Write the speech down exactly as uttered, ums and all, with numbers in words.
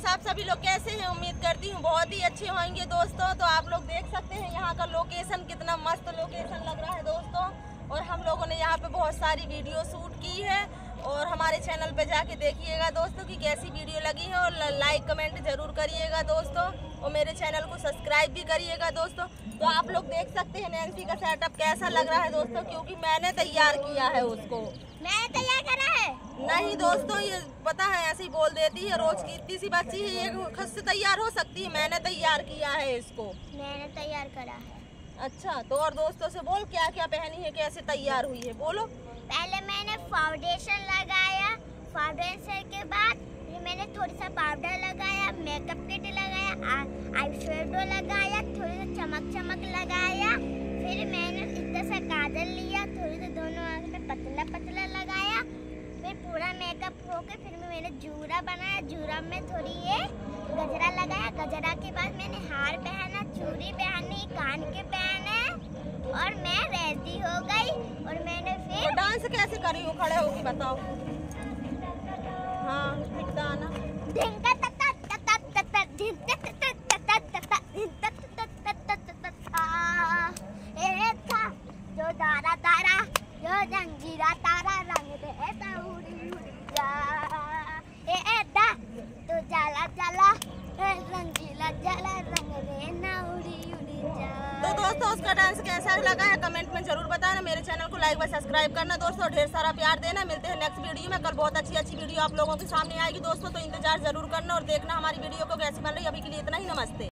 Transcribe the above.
Friends, आप सभी लोग कैसे हैं? उम्मीद करती हूँ बहुत ही अच्छे होंगे दोस्तों। तो आप लोग देख सकते हैं यहाँ का लोकेशन कितना मस्त लोकेशन लग रहा है दोस्तों। और हम लोगों ने यहाँ पे बहुत सारी वीडियो शूट की है और हमारे चैनल पे जाके देखिएगा दोस्तों कि कैसी वीडियो लगी है। और लाइक कमेंट जरूर करिएगा दोस्तों और मेरे चैनल को सब्सक्राइब भी करिएगा दोस्तों। तो आप लोग देख सकते हैं नैन्सी का सेटअप कैसा लग रहा है दोस्तों, क्योंकि मैंने तैयार किया है उसको। मैंने तैयार करा है? नहीं दोस्तों, ये पता है ऐसे ही बोल देती है, रोज की इतनी सी बच्ची है, ये खुद से तैयार हो सकती है। मैंने तैयार किया है इसको। मैंने तैयार करा है। अच्छा, तो और दोस्तों से बोल क्या क्या पहनी है, कैसे तैयार हुई है, बोलो। पहले मैंने फाउंडेशन लगाया, फाउंडेशन के बाद फिर मैंने थोड़ी सा पाउडर लगाया, मेकअप किट लगाया, आई शेडो लगाया, थोड़ी सा चमक चमक लगाया, फिर मैंने इतना सा काजल लिया, थोड़ी सा दोनों आंख में पतला पतला लगाया, फिर पूरा मेकअप होके फिर मैंने जूरा बनाया, जूरा में थोड़ी ये गजरा लगाया, गजरा के बाद मैंने हार पहना, चूड़ी पहनी, कान के पहने और मैं रेडी हो गई। और मैंने फिर तो डांस कैसे करी हो, खड़े होके बताओ। हाँ गाना धिंका तता तता तता धिंका तता तता तता धिंका तता तता तता ए था जो तारा तारा जो जंजीरा तारा रंग दे ता उड़ी उड़ी जा ए ए दा तो जाला जाला रंगीला जाला रंग दे ना उड़ी उड़ी जा। तो दोस्तों उसका डांस कैसा लगा है कमेंट में जरूर बताना। मेरे चैनल को लाइक व सब्सक्राइब करना दोस्तों, ढेर सारा प्यार देना। मिलते हैं नेक्स्ट वीडियो में। कल बहुत अच्छी अच्छी वीडियो आप लोगों के सामने आएगी दोस्तों, तो इंतजार जरूर करना और देखना हमारी वीडियो को कैसी बन रही है। अभी के लिए इतना ही, नमस्ते।